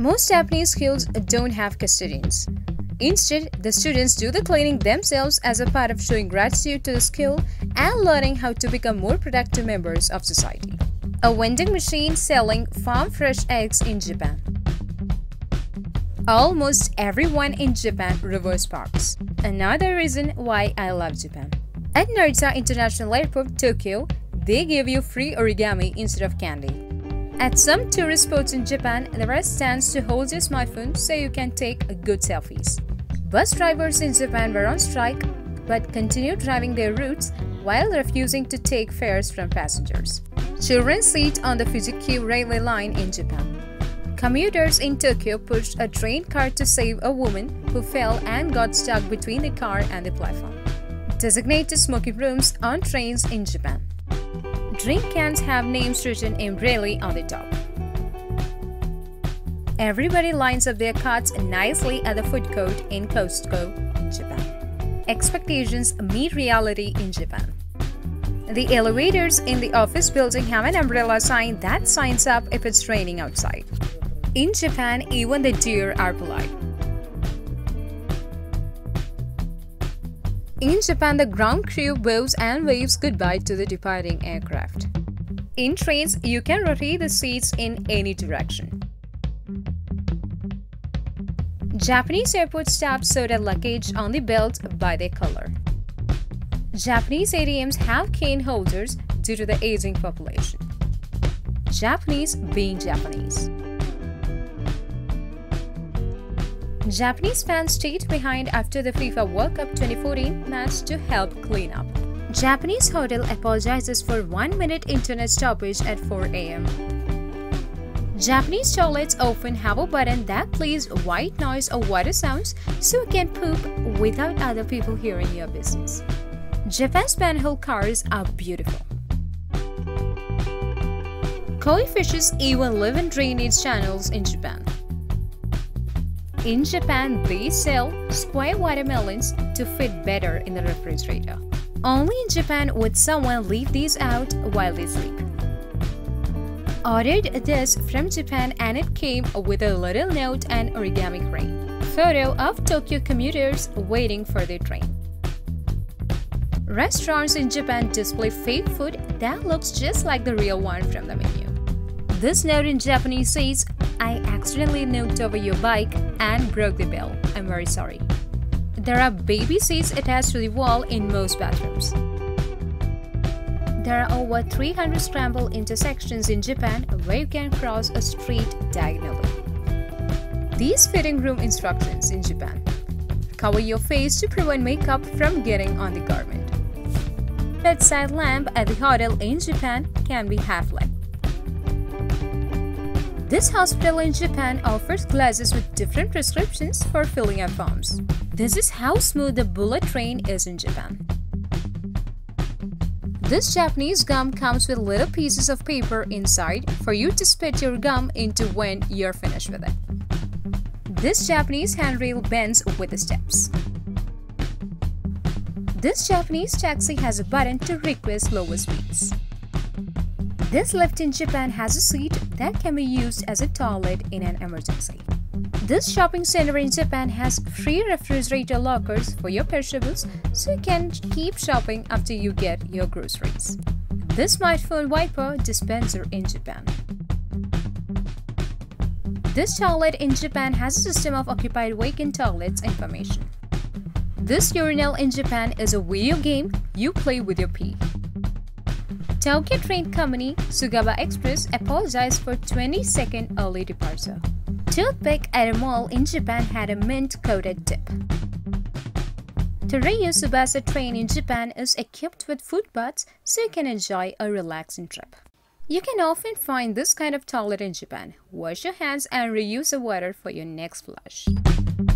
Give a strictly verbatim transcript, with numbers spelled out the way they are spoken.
Most Japanese schools don't have custodians. Instead, the students do the cleaning themselves as a part of showing gratitude to the school and learning how to become more productive members of society. A vending machine selling farm-fresh eggs in Japan. Almost everyone in Japan reverse parks. Another reason why I love Japan. At Narita International Airport, Tokyo, they give you free origami instead of candy. At some tourist spots in Japan, there are stands to hold your smartphone so you can take good selfies. Bus drivers in Japan were on strike but continued driving their routes while refusing to take fares from passengers. Children sit on the Fuji-Q railway line in Japan. Commuters in Tokyo pushed a train car to save a woman who fell and got stuck between the car and the platform. Designated smoking rooms on trains in Japan. Drink cans have names written in Braille on the top. Everybody lines up their carts nicely at the food court in Costco in Japan. Expectations meet reality in Japan. The elevators in the office building have an umbrella sign that signs up if it's raining outside. In Japan, even the deer are polite. In Japan, the ground crew bows and waves goodbye to the departing aircraft. In trains, you can rotate the seats in any direction. Japanese airport staff sort their luggage on the belt by their color. Japanese A T Ms have cane holders due to the aging population. Japanese being Japanese. Japanese fans stayed behind after the FIFA World Cup twenty fourteen match to help clean up. Japanese hotel apologizes for one minute internet stoppage at four A M Japanese toilets often have a button that plays white noise or water sounds so you can poop without other people hearing your business. Japan's manhole cars are beautiful. Koi fishes even live in drainage channels in Japan. In Japan, they sell square watermelons to fit better in the refrigerator. Only in Japan would someone leave these out while they sleep. Ordered this from Japan and it came with a little note and origami crane. Photo of Tokyo commuters waiting for their train. Restaurants in Japan display fake food that looks just like the real one from the menu. This note in Japanese says, "I accidentally knocked over your bike and broke the bell. I'm very sorry." There are baby seats attached to the wall in most bathrooms. There are over three hundred scramble intersections in Japan where you can cross a street diagonally. These fitting room instructions in Japan. Cover your face to prevent makeup from getting on the garment. Bedside lamp at the hotel in Japan can be half-lit. This hospital in Japan offers glasses with different prescriptions for filling out forms. This is how smooth the bullet train is in Japan. This Japanese gum comes with little pieces of paper inside for you to spit your gum into when you're finished with it. This Japanese handrail bends with the steps. This Japanese taxi has a button to request lower speeds. This lift in Japan has a seat that can be used as a toilet in an emergency. This shopping center in Japan has free refrigerator lockers for your perishables so you can keep shopping after you get your groceries. This smartphone wiper dispenser in Japan. This toilet in Japan has a system of occupied vacant toilets information. This urinal in Japan is a video game you play with your pee. Tokyo Train Company Sugaba Express apologized for twenty second early departure. Toothpick at a mall in Japan had a mint-coated tip. Torayo Tsubasa train in Japan is equipped with foot baths so you can enjoy a relaxing trip. You can often find this kind of toilet in Japan. Wash your hands and reuse the water for your next flush.